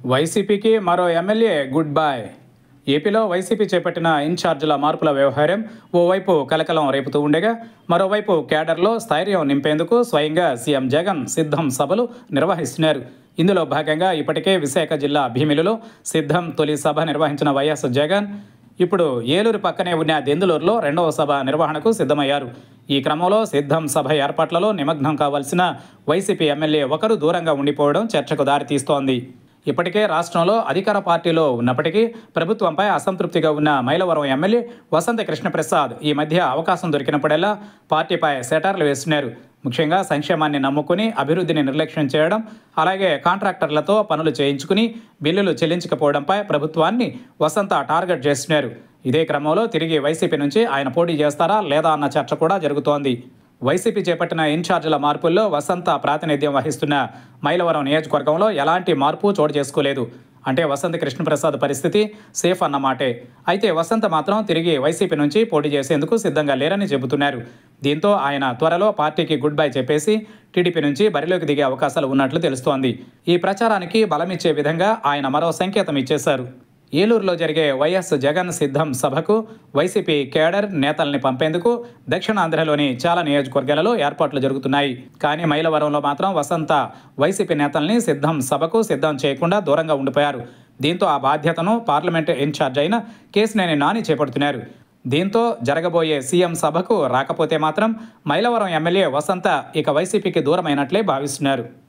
వైసీపీకి మరో MLA good bye. ఏపీలో వైసీపీ చేపట్టిన ఇన్ఛార్జీల మార్పుల వ్యవహారం ఓవైపు కలకలం రేపుతూ ఉండగా, మరోవైపు కేడర్లో స్థైర్యం నింపేందుకు స్వయంగా సీఎం జగన్ సిద్ధం సభలు నిర్వహిస్తున్నారు. ఇందులో భాగంగా ఇప్పటికే విశాఖ జిల్లా భీమిలిలో సిద్ధం తొలి సభ నిర్వహించిన వైఎస్ జగన్ ఇప్పుడు ఏలూరు పక్కనే ఉన్న దెందులూరులో రెండవ సభ నిర్వహణకు సిద్ధమయ్యారు. ఈ క్రమంలో సిద్ధం సభ ఏర్పాట్లలో నిమగ్నం కావాల్సిన వైసీపీ ఎమ్మెల్యే ఒకరు దూరంగా ఉండిపోవడం చర్చకు దారితీస్తోంది. ఇప్పటికే రాష్ట్రంలో అధికార పార్టీలో ఉన్నప్పటికీ ప్రభుత్వంపై అసంతృప్తిగా ఉన్న మైలవరం ఎమ్మెల్యే వసంత కృష్ణప్రసాద్ ఈ మధ్య అవకాశం దొరికినప్పుడల్లా పార్టీపై సెటార్లు వేస్తున్నారు. ముఖ్యంగా సంక్షేమాన్ని నమ్ముకుని అభివృద్ధిని నిర్లక్ష్యం చేయడం, అలాగే కాంట్రాక్టర్లతో పనులు చేయించుకుని బిల్లులు చెల్లించకపోవడంపై ప్రభుత్వాన్ని వసంత టార్గెట్ చేస్తున్నారు. ఇదే క్రమంలో తిరిగి వైసీపీ నుంచి ఆయన పోటీ చేస్తారా లేదా అన్న చర్చ కూడా జరుగుతోంది. వైసీపీ చేపట్టిన ఇన్ఛార్జీల మార్పుల్లో వసంత ప్రాతినిధ్యం వహిస్తున్న మైలవరం నియోజకవర్గంలో ఎలాంటి మార్పు చోటు చేసుకోలేదు. అంటే వసంత కృష్ణప్రసాద్ పరిస్థితి సేఫ్ అన్నమాటే. అయితే వసంత మాత్రం తిరిగి వైసీపీ నుంచి పోటీ చేసేందుకు సిద్ధంగా లేరని చెబుతున్నారు. దీంతో ఆయన త్వరలో పార్టీకి గుడ్ బై చెప్పేసి టీడీపీ నుంచి బరిలోకి దిగే అవకాశాలు ఉన్నట్లు తెలుస్తోంది. ఈ ప్రచారానికి బలమిచ్చే విధంగా ఆయన మరో సంకేతం ఇచ్చేశారు. ఏలూరులో జరిగే వైఎస్ జగన్ సిద్ధం సభకు వైసీపీ కేడర్ నేతల్ని పంపేందుకు దక్షిణాంధ్రలోని చాలా నియోజకవర్గాలలో ఏర్పాట్లు జరుగుతున్నాయి. కానీ మైలవరంలో మాత్రం వసంత వైసీపీ నేతల్ని సిద్ధం సభకు సిద్ధం చేయకుండా దూరంగా ఉండిపోయారు. దీంతో ఆ బాధ్యతను పార్లమెంటు ఇన్ఛార్జ్ అయిన కేశినేని నాని చేపడుతున్నారు. దీంతో జరగబోయే సీఎం సభకు రాకపోతే మాత్రం మైలవరం ఎమ్మెల్యే వసంత ఇక వైసీపీకి దూరమైనట్లే భావిస్తున్నారు.